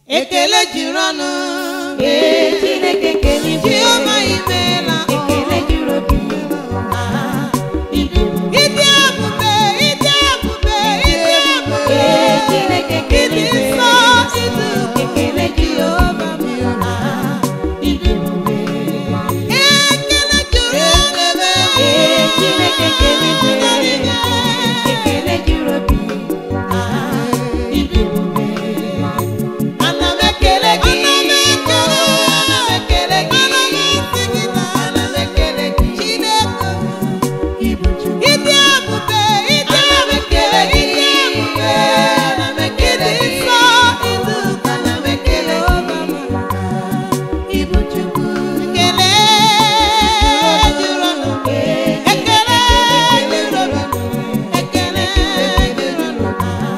ekele juru ọnụ Chineke ekele Jehova imela ekele juru obi ịdị ebube ịdị ebube ịdị ebube Chineke ekele ịdị nsọ ịdị ekele Jehova ịdị ebube ekele juru ọnụ Chineke ekele ekele juru obi ịdị ebube ana m ekele gị ana m ekele gị ana m ekele gị Chineke Ibu Chukwu ịdị ebube ịdị ebube ịdị ebube ana m ekele gị nsọ ịdị ana m ekele gị Ibu Chukwu ekele juru ọnụ ekele juru obi ekele juru ọnụ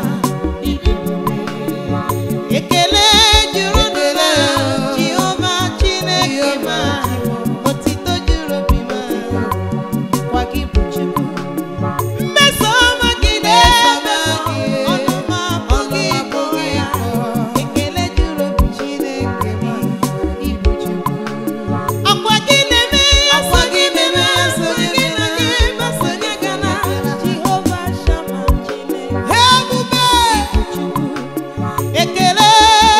ekele juru ọnụ Jehova Chineke ma otito juru obi ma kwa gị bụ Chukwu mmeso ọma gị na-eme ọnụ ma abụghị ịbụ ya ekele juru obi Chineke ma ịbụ Chukwu akwa gị na-eme akwa gị na-eme sonye gị na gị ma sonye gị na Jehova Shama Chineke ebube ekele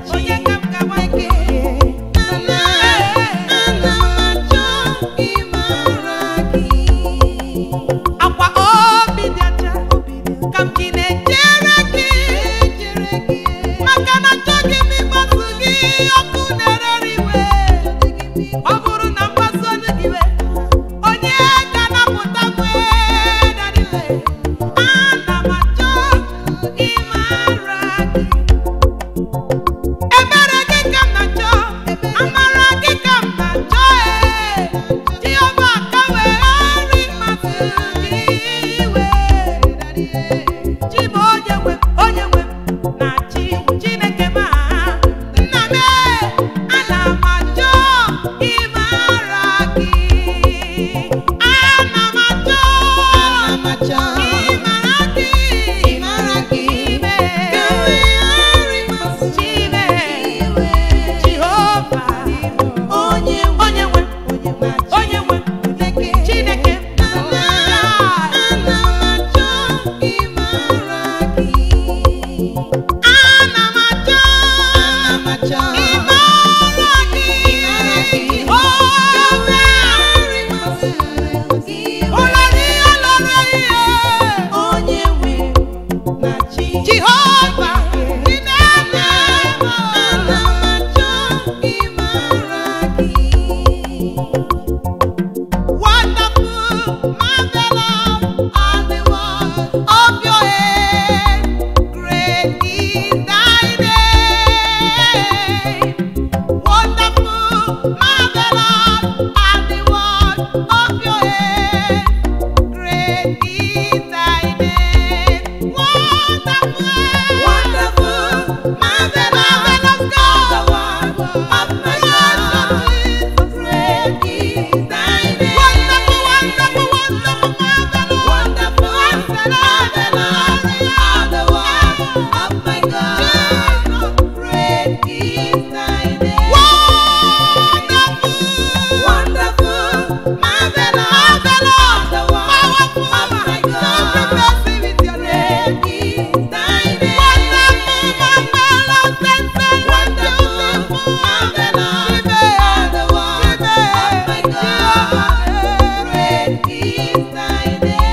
onye ka m ga-agwa gị ana m achọ ịmara gị. Akwa obi dị ọcha ka m ji na-ejere gị, maka na achọghị m ịkpasu gị ọkụ na-erere iwe. Ọ bụrụ na mkpasu onye gị iwe, onye ga-anapụta m dadiwe. Ana m achọ ịmara gị. Ebere gị ka m na-achọ, amara gị ka m na-achọ. Jehova ka wee ghara ịkpasu gị iwe. Chi m onye nwe m, onye nwe m na chi Chineke m nna m, ana m achọ ịmara gị. Ana m achọ ịmara gị, ịmara gị ime ka wee ghara ịkpasu Chineke Jehova onye nwe Chineke ana m achọ ịmara gị. Ana m achọ ịmara gị. Oh, Jehova ana m achọ ịmara gị. Wonderful, marvelous are the works of your hand. Great is thy name. Wonderful, marvelous are the works of your hand. Great is thy name. Wonderful, marvelous God, of my God. Great is thy name. Wonderful, marvelous are the works of my God. Great is thy name. Wonderful, marvelous are the works of my God. With your name is thy name. Wonderful, marvelous are the works of my God. Great is thy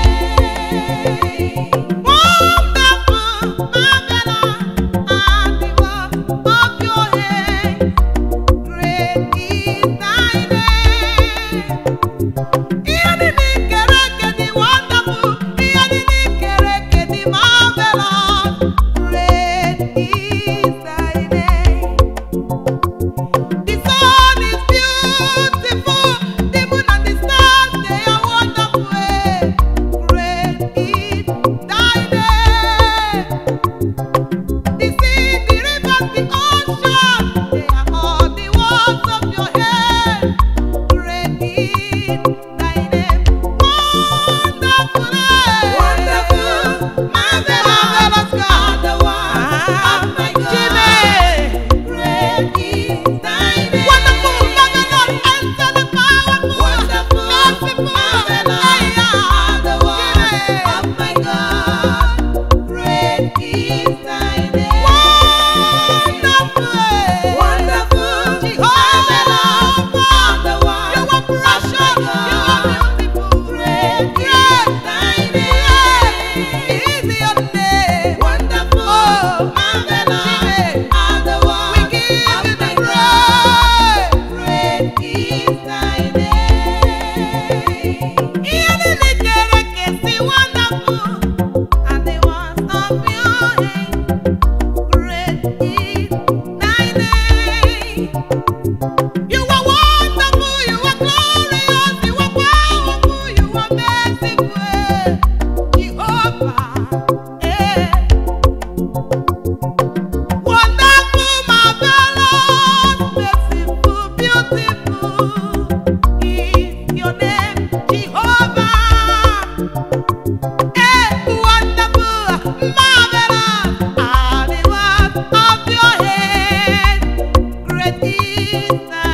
name. Wonderful, marvelous are the works of your hand. Great is thy name. Ihe niile i kere eke dị wonderful, ihe niile i kere eke dị marvelous. Great is thy name. The sun is beautiful, the moon and the stars, they are wonderful. Great is thy name. The sea, the rivers, the ocean, they are all the works of your hand. Great is thy name. Wonderful, marvelous God, the works of my God. Great is thy name. Wonderful, marvelous, excellent, powerful, merciful, marvelous are the works of my God. Great is thy name. Wonderful, Jehovah, are the works you are precious, you are beautiful. Great is thy name. Is your name. Wonderful, marvelous are the works of my God. Great is thy name. Ihe niile kere eke si wonderful are the works of your hand. Great is thy name. You are wonderful, you are glorious, you are powerful, you are merciful. Jehovah, wonderful, marvelous, merciful, beautiful is your name, Jehovah. Wonderful, marvelous are the works of your hand. Great is thy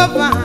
Jehova